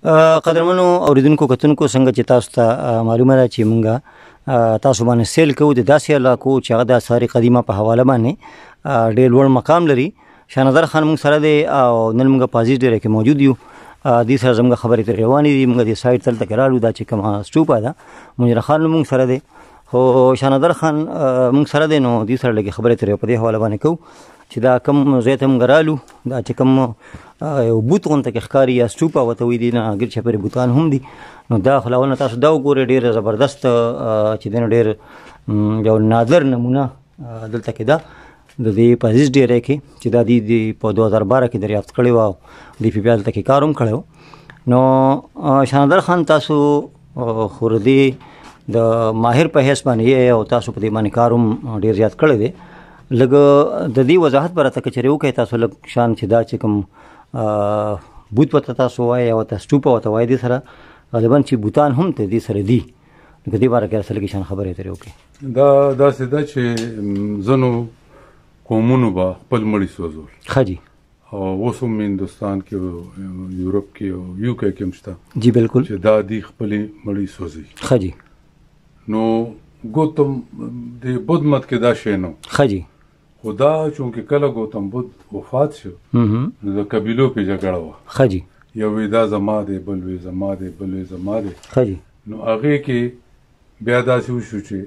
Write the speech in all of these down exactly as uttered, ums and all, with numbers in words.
قدرمنو اوریدونکو کتونکو څنګه چې تاسو ته معلومه ده چې مونږه تاسو باندې سیل کوو د داسې علاقو چې هغه د آثار قدیمه په حواله باندې ډېر لوړ مقام لري. شاهنظر خان مونږ سره دی او نن مونږ په عزیز ډېره کې موجود یو. دې سره زموږ خبرې ترې روانې دي. مونږ دې سایډ دلته کې راغلو، دا چې کومه سټوپه ده منیر خان مونږ سره دی، خو شاهنظر خان مونږ سره دی، نو دې سره لږې خبرې ترې په دې حواله باندې کوو چې دا کوم ځای ته مونږ رالو، دا چې کوم یو بوت غونته کې ښکاري یا سټوپه ورته وایي، دي نه ګرد چاپېره بوتان هم دي. نو دا خو له اول نه تاسو دا وګورئ، ډېر زبردست چې دی نو ډېر یو نادر نمونه دلته کې ده د دې په عزیز ډیری کې چې دا دې په دوه هزار باره کې دریافت کړی و او دې په بیا دلته کې کار هم کړی و. نو شاهنظر خان تاسو خو دې د ماهر په حیث باندې یې او تاسو په دې باندې کار هم ډېر زیات کړی دی. لږ د دې وضاحت به راته که چېرې وکړئ تاسو لږ شان چې دا چې کوم بوت ورته تاسو وایئ یا ورته سټوپه ورته وایئ، دې سره غالبا چې بوتان هم ته دې سره دي، نو که دې باره کې راسه لږې شان خبرې ترې وکړئ. دا داسې ده چې ځینو قومونو به خپل مړي سوځول، ښه جي، او اوس هم هندوستان کې او یورپ کې او یو کې کې هم شته جی بالکل چې دا دي خپلې مړي سوځي. ښه جي. نو ګوتم د بدھ مت کې دا شی نه، ښه جي، خو دا چونکې کله ګوتم بدھ وفات شو نو د قبیلو پې جګړه وه. ښه جي. یو وی دا زما دی، بل وی زما دی، بل وی زما دی. ښه جي. نو هغې کې بیا داسې وشو چې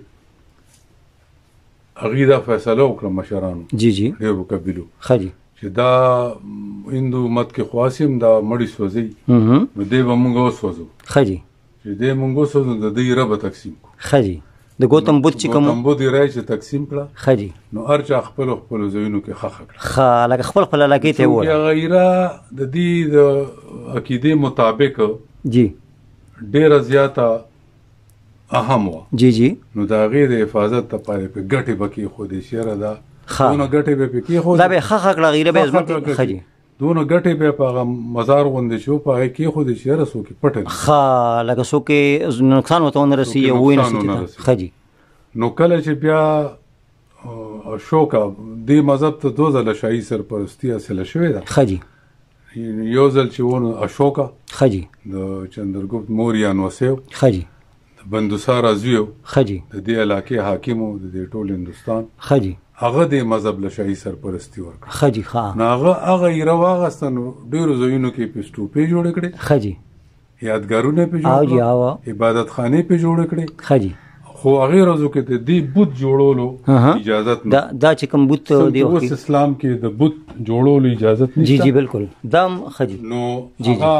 هغې دا فیصله وکړه مشرانو، جی جی، ډېرو قبیلو، ښه جي، چې دا هندو مت کې خو هسې هم دا مړي سوځي، نو دی به مونږ وسوځو. ښه جي. چې دی مونږ وسوځو د دوی ره به تقسیم کړو. ښه جي. د ګوتم بدھ چې کوم ګوتم بدھ یې رایې چې تقسیم کړه، ښه جي، نو هر چا خپلو خپلو ځایونو کې ښخه کړه. ښه، لکه خپل خپل علاقې ته یې ووړه. چونکې هغه ایره د دې د عقیدې مطابق جی ډېره زیاته اهم وه. جی جی. نو د هغې د حفاظت دپاره پې ګټې به کېښودې چې یاره دا دونه ګټې به پې کېښودې، دا به یې ښخه کړه، غیره به یې ځمکې. ښه جي. دونه ګټې به په هغه مزار غوندې چې و په هغې کېښودې چې یاره څوک یې پټه دي. ښه، لکه څوک یې نقصان ورته ونه رسي یا ووایي نه شي. ښه جي. نو کله چې بیا اشوکا دې مذهب ته دوه ځله شاهي سرپرستي حاصله شوې ده. ښه جي. یو ځل چې و نو اشوکا، ښه جي، د چندرګپت موریا نوسی و، ښه جي، د بندوسارا زوی و، ښه جي، د دې علاقې حاکم و د دې ټول هندوستان، ښه جي، هغه دې مذهب له شاهي سرپرستي ورکړه. ښه جي. ښه، نو هغه هغه ایره واخسته، نو ډېرو ځایونو کې پې سټوپې جوړې کړې، ښه جي، یادګارونه پې جوړ کړل، عبادت خانې پې جوړې کړې. ښه جي. خو هغې ورځو کې د دې بت جوړولو اجازت نه، دا چې کوم بت دی اوس اسلام کې د بت جوړولو اجازت نشته. جی جی بالکل، دا هم ښه جي. نو هغه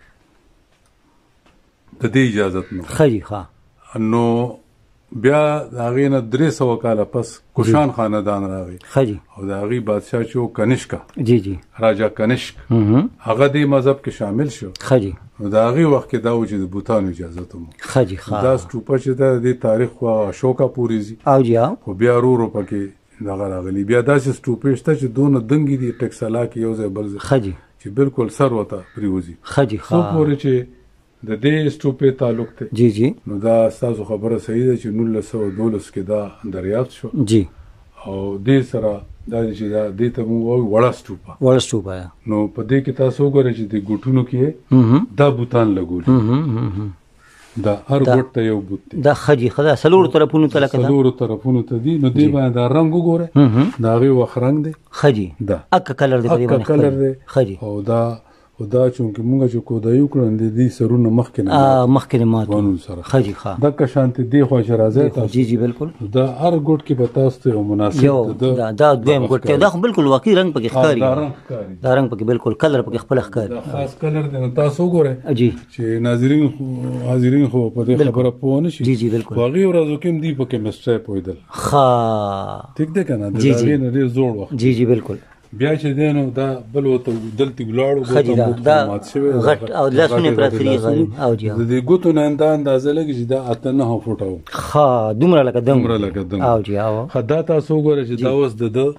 د دې اجازت نه. ښه جي. ښه. نو بیا د هغې نه درې سوه کاله پس کوشان خاندان راغی. ښه جي. او د هغې بادشاه چې و کنشکا، جی جی، راجا کنشک، هغه دې مذهب کې شامل شو. ښه جي. نو د هغې وخت کې دا و چې د بوتانو اجازت هم. ښه جي. ښه. دا سټوپه چې ده د دې تاریخ خوا اشوکا پورې ځي. او جي. او خو بیا ورو ورو پکې دغه راغلي. بیا داسې سټوپې شته چې دونه دنګې دي ټکسلا کې یو ځای بل ځای. ښه جي. چې بالکل سر ورته پرېوځي. ښه جي. څو پورې چې د دې سټوپې تعلق دی. جی جی. نو دا ستاسو خبره صحیح ده چې نولس سوه دولس کې دا دریافت شو. جی. او دې سره دا چې دا دې ته موږ وایو وړه سټوپه. وړه سټوپه. نو په دې کې تاسو وګورئ چې د ګوټونو کې دا بوتان لګولي، دا هر ګوټ ته یو بوت دی. دا ښه جي. ښه، دا څلورو طرفونو ته لکه څلورو طرفونو ته دي. نو دې باندې دا رنګ وګورئ، د هغې وخت رنګ دی. ښه جي. دا اکه کلر دی، اکه کلر دی. ښه جي. او دا خو دا چونکې مونږ چې کودایي وکړو د دې سرونه مخکې نه مخکې نه مات سره. ښه جي. ښه، دغه شانتې دې خوا چې راځئ تاسو. جی جی بالکل. دا هر ګوټ کې به تاسو ته یو مناسب دا دا دویم ګوټ دی. دا خو بالکل واقعي رنګ پکې ښکاري. دا رنګ پکې بالکل کلر پکې خپل ښکاري. دا خاص کلر دی. نو تاسو وګورئ جی چې ناظرین حاضرین خو په دې خبره پوه نه شي. جی جی بالکل. خو هغې ورځو کې هم دي پکې مسټری پوهېدل. ښه، ټیک دی که نه؟ د هغې نه ډېر زوړ وخت. جی جی بالکل. بیا چې دی نو دا بل ورته دلته ولاړو مات شوی غټ او لاسونه پراته دي غریب. او جی د دې ګوتو نه دا اندازه لګي چې دا اته نهه فوټه و. ښه، دومره لکه دم. دومره لکه دم. او جی. او ښه، دا تاسو وګورئ چې دا اوس د ده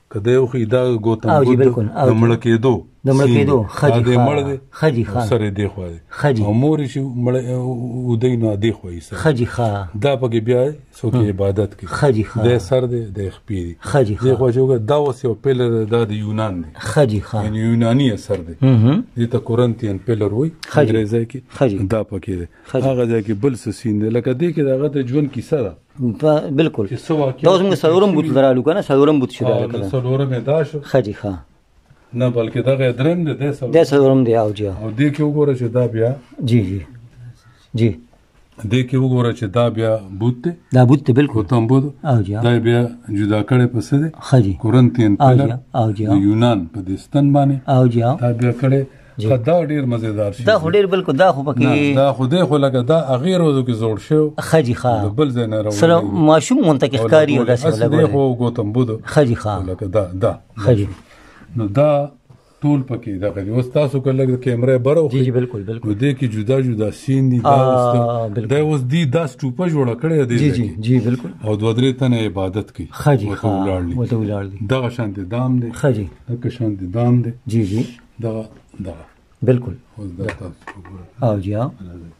که دی وخوري دا ګوتم او جی بد بالکل، او د جی. مړه کېدو د مړه سین کېدو، دی. ښه جی، دا دی ښه. مړ دی ښه جی، ښه. او سر یې دی خوا دی ښه جی. او مور یې چې مړه ودی نو دی خوا یې سر ښه جی، ښه. دا پکې بیا څوک عبادت کوي ښه جی، ښه. دی سر دی دی خپې دي ښه جی، دی ښه. خوا چې وګوره دا اوس یو پیلر دا د یونان دی ښه جی، ښه. یعنې یوناني اثر دی مهم. دې ته کورنتین پیلر وایي ښه جی. انګریزی ښه جی. کې دا پکې دی ښه جی. هغه ځای کې بل څه سین دی لکه دې کې د هغه د ژوند کیسه ده په- بالکل چې څه واقعیت دا اوس موږ څلورم بوت درالو که نه څلورم بوت شو دا او لکه د دا. څلورم یې دا شو ښه جی، ښه. نه بلکې دغه درېم دی دی دا څلورم دی او جی، او دې کې وګوره چې دا بیا جی جی جی دې کې وګوره چې دا بیا بوت دی دا بوت دی بالکل. ګوتم بد او جی، دا بیا جدا کړی پسې دی ښه جی. کورنتین او پیلر جی، او جی. د یونان په دستن باندې او جی، او. دا بیا کړی خو دا ډېر مزېدار شي دا خو ډېر بالکل دا خو نه پکې دا خو دی خو لکه دا هغې روزو کې زوړ شو ښه جی، ښه. د بل ځای نه سره راوړی ماشوم غونته کې ښکاري او داسې هسې دی لګولی. خو ګوتم بد ښه جی، ښه. لکه دا دا ښه جی. نو دا ټول پکې دغه دی اوس تاسو که لږ د کیمرې بره جی جی وخورئ بالکل بالکل. نو دې کې جدا جدا سین دي دا آ، اوس بالکل. دا اوس دی دا سټوپه جوړه کړې ده دې جی ځای جی کې. جی بالکل. او دوه درې تنه عبادت کوي ښه جی، ورته ښه. ولاړ دي. ورته ولاړ دي. دغه شانتې دام دی ښه جی. دغه شانتې دام دی جی جی دغه دغه بالکل. اوس دا تاسو وګورئ. او جی، او.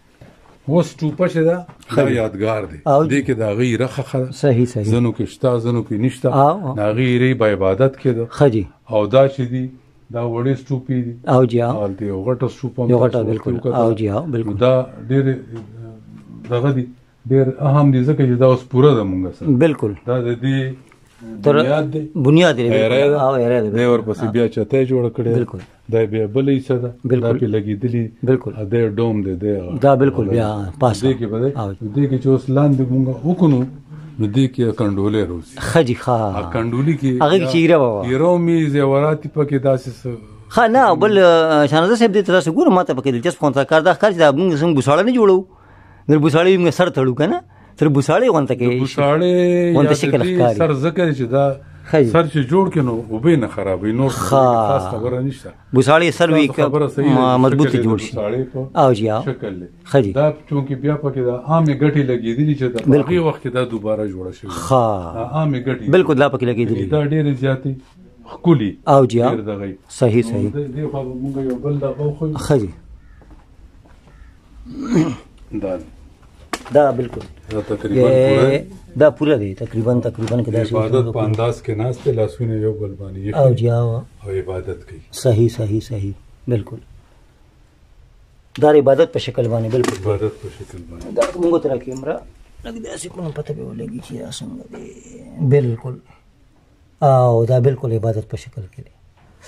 اوس ټوپه چې ده دا یادګار دی او دې کې د هغې رخه ښه ده صحیح صحیح. ځنو کې شته ځنو کې نشته او. د هغې ری به عبادت کېده ښه جی. او دا چې دي دا وړې سټوپې دي او جی، او. هلته یو غټه سټوپ هم یو غټه تاسو بالکل. وکتله. او جی، او بالکل. نو دا ډېر دغه دي ډېر اهم دي ځکه چې دا اوس پوره ده مونږ سره بالکل. دا د دې تر بنیاد دی بنیاد دی ایره بالکل. ده. او ایره دی دی بالکل. ورپسې بیا چتۍ جوړه کړې ده. بالکل. دا بیا بله حصه ده بالکل. دا پې لګېدلي بالکل. او دی ډوم دی دی هغه. دا بالکل بیا پاسه. دې کې به دی او. دې کې چې اوس لاندې مونږ وکړو نو دې کې کنډولې روزي ښه جی، ښه. کنډولي کې هغې کې چې ایره به وه. ایرو مې زیوراتي پکې داسې څه ښه نه بل شانزده صاحب دې ته داسې ګوره ما ته پکې دلچسپ غونته کار دا ښکار چې دا موږ څنګه بوساړه نه جوړوو د بوساړې موږ سر تړو که نه تر بوساړې غونته کې بوساړې غونته یا شکل د دې ښکاري. سر ځکه چې دا ښه جی. سر چې جوړ کړي نو اوبه نه خرابوي نور ښه. خاص خبره نشته بوساړې سر وي تاسو خبره صحیح ده. که مضبوط شکل یې د جوړ شي. بوساړې په او جی، او. شکل دی ښه جی. دا چونکې بیا پکې دا عامې ګټې لګېدلي چې د بالکل. هغې وخت کې دا دوباره جوړه شوې ده. ښه دا عامې ګټې بالکل دا پکې لګېدلي دا ډېرې زیاتې ښکلي او جی، او. ډېر دغه یې. صحیح نو صحیح. دې- دې خوا به مونږ یو بل دغه وښیو. ښه جی. دا دا بالکل دا تقریبا پوره یہ- دا پوره دی تقریبا تقریبا کې دا عبادت په انداز کې ناست دی لاسونه یو بل باندې یې او جی، او. او عبادت کوي صحیح صحیح صحیح بالکل. دا عبادت په شکل باندې بالکل. عبادت په شکل باندې دا موږ تر کیمرا لګ داسې کوم پته به ولګي چې دا څنګه دی بالکل. او دا بالکل عبادت په شکل کې دی.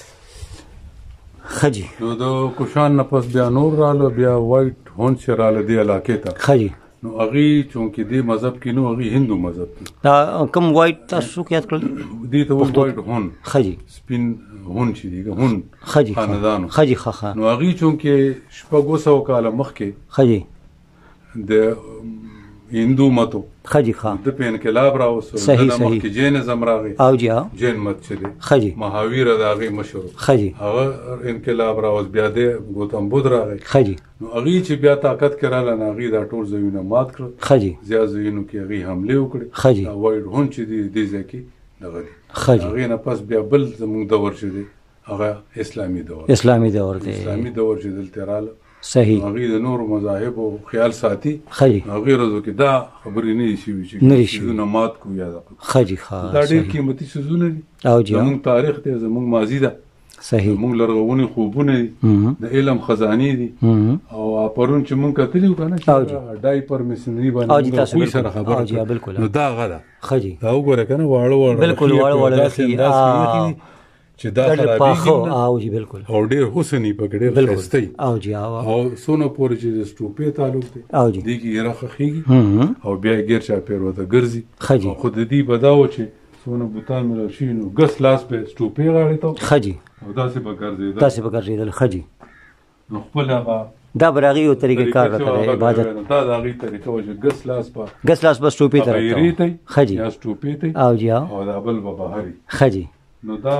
ښه جی. نو د کوشان نه پس بیا نور رااله بیا وایټ هون چې رااله دې علاقې ته ښه جی. نو هغې چونکې دې مذهب کې نو هغې هندو مذهب کې دا کوم وایټ تاسو څوک یاد کړل؟ دې ته وایي وایټ هون ښه جی. سپین هون چې دی هون ښه جی. خاندانو ښه جی. ښه ښه. نو هغې چونکې شپږو سوو کاله مخکې ښه جی. د هندو متو ښه جی. ښه. د په انقلاب راوستو صحیح، د صحیح. مخکې جینزم راغی او جی، او. جین مت چې دی ښه جی. مهاویر د هغې مشر و. ښه جی. هغه انقلاب راوست بیا د ګوتم بدھ راغی ښه جی. نو هغې چې بیا طاقت کې راغله نو هغې دا ټول ځایونه مات کړل ښه جی. زیات ځایونو کې هغې حملې وکړې ښه جی. دا وایډ هون چې دی دې ځای کې دغه دی ښه جی. هغې نه پس بیا بل زموږ دور چې دی هغه اسلامي دور اسلامي دور دی. اسلامي دور چې دلته راله صحیح. هغې د نورو مذاهبو خیال ساتي ښه جی. هغې ورځو کې دا خبرې نه دي شوي چې نه دي شوي. څیزونه مات کړو یا دغه ښه جی. ښه. دا ډېر صحیح. قیمتي څیزونه دي او جی، او. زموږ تاریخ دی زموږ ماضي ده صحیح. زموږ لرغوني خوبونه دي مهم. د علم خزانې دي مهم. او پرون چې مونږ کتلي وو که نه او جی. چې ډایپر مسنري باندې او جی، مونږ تاسو خوی بالکل. سره خبره او جی، کړه. بالکل. نو دا هغه ده ښه جی. دا وګوره که نه واړه واړه بالکل رخي واړه واړه داسې رخي. انداز کې آ. ایښي دي چې دا ډېر خرابېږي پاخه. نه او جی بالکل. او ډېر حسن یې پکې ډېر بالکل. ښایسته یي او جی، او. او څونه پورې چې د سټوپې تعلق دی او جی. دې کې ایره ښخېږي مهم. او بیا یې ګیر چاپېر ورته ګرځي ښه جی. او خو د دې به دا و چې څونه بوتان ملو شوي نو ګس لاس به سټوپې غاړې ته ښه جی. او داسې به ګرځېدل تاسې به ګرځېدل. ښه جی. نو خپل هغه دا به د هغې یو طریقه کار طریقه چې راته هغه عبادت کوي نو دا د هغې طریقه وه چې ګس لاس به ګس لاس بس ټوپې ته هغه ایرې ته ښه جی. یا سټوپې ته او جی، او. او دا بل به بهر ښه جی. نو دا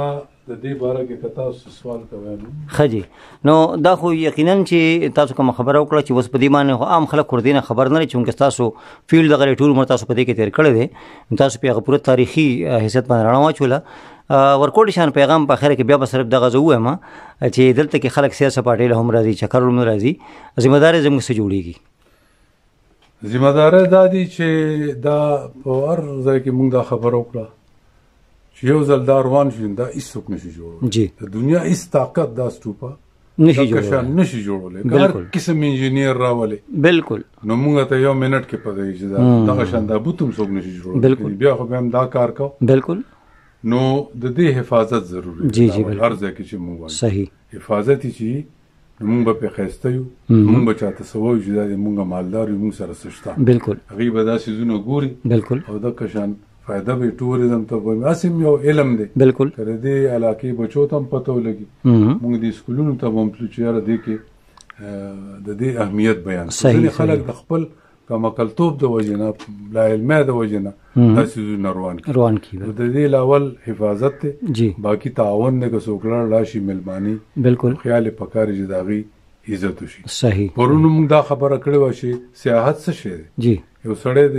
د دې باره کې که تاسو سوال کوئ نو ښه جي نو دا خو یقینا چې تاسو کومه خبره وکړه چې اوس په دې باندې خو عام خلک ور دې نه خبر نه لري چونکې تاسو فیلډ دغه ټول عمر تاسو په دې کې تېر کړی دی تاسو په هغه پوره تاریخي حیثیت باندې رڼا واچوله ورکوټ شان پیغام په اخر کې بیا به صرف دغه زه ووایم چې دلته کې خلک سیاسي پارټۍ له هم راځي چکر هم راځي ذمه داري زموږ څه جوړېږي ذمه داري دا دي چې دا په هر ځای کې موږ دا خبره وکړه چې یو ځل دا روان شو دا هیڅوک نشي جوړولی جی د دنیا هیڅ طاقت دا سټوپه نشي جوړولی نشي جوړولی هر قسم انجینیر راولي بالکل نو موږ ته یو منټ کې پته چې دا دغه شان دا بوت هم څوک نشي جوړولی بیا خو به هم دا کار کو بالکل نو د دې حفاظت ضروري جی جی هر ځای کې چې موږ صحیح حفاظت چې موږ به په خسته یو موږ به چاته سوال چې دا موږ مالدار یو موږ سره سشته بالکل هغه به دا سيزونه ګوري بالکل او د کشان فائدہ به ټوریزم ته وایي اسیم یو علم دی بالکل کړه دې علاقې بچو ته پته ولګي موږ د سکولونو ته هم پلوچیاره دی کې د دې اهمیت بیان ځینې خلک د خپل کمکلتوب د وجنه لا علمه د وجنه تاسو روان کی روان کی د دې لاول حفاظت ته جی باقی تعاون نه کوڅوکړه راشي ملمانی بالکل خیال پکار جداغي عزت وشي صحیح پرونو موږ دا خبره کړې و چې سیاحت څه شي جی یو سړی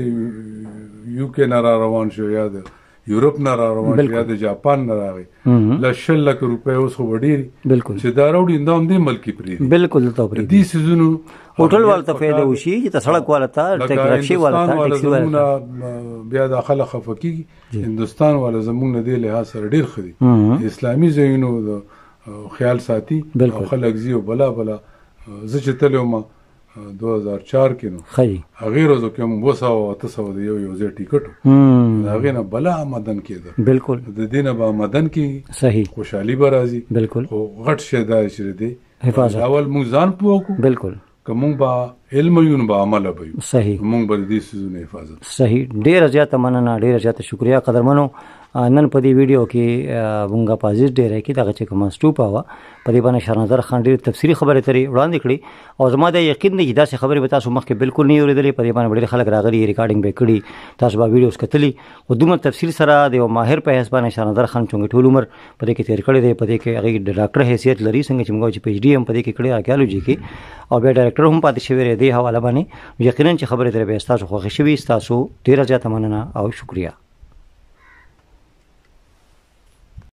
د یو کې نه را روان شو یا د یورپ نه را روان شو یا د جاپان نه راغی ل شل لک روپۍ اوس خو وړي بالکل چې دا راوړي دا هم دې ملکی پری بالکل ته پری دې سيزونو هوټل والته فایده وشي چې ته سړک والا ته ټیکسي والا ته ټیکسي والا بیا د خلک خفقي هندستان والا زمونږ نه دی له سره ډیر خدي اسلامي زینو خیال ساتي خلک زیو بلا بلا زه چې تلم دو هزار چار کې نو خی هغه ورځو کې هم وسو او تاسو د یو یو ځای ټیکټ هغه نه بلا آمدن کېده بالکل د دې نه به آمدن کې صحیح خوشحالي به راځي بالکل او غټ شه دا چې دی حفاظت اول موږ ځان پوکو بالکل کوم با علم یون با عمل به صحیح موږ به دې سيزونه حفاظت صحیح ډیر زیاته مننه ډیر زیاته شکریا قدرمنو نن په دې ویډیو کې مونږه پازیټ ډیر کې دغه چې کوم سټوپ وا په دې باندې شاهنظر خان ډیر تفصیلی خبره ترې وړاندې کړې او زما د یقین دی چې دا څه خبره به تاسو مخکې بالکل نه اورېدلې په دې باندې ډېر خلک راغلي ریکارډینګ به کړي تاسو به ویډیوز کتلي او دومره تفصیل سره د یو ماهر په حساب باندې شاهنظر خان چونګ ټول عمر په دې کې تیر کړی دی په دې کې هغه د ډاکټر حیثیت لري څنګه چې موږ چې پی ایچ ډی هم په دې کې کړی آرکیالوجي کې او بیا ډایرکټر هم پاتې شوی دی حواله باندې یقینا چې خبره ترې به تاسو خوښ شوي تاسو ډیر زیاته مننه او شکریا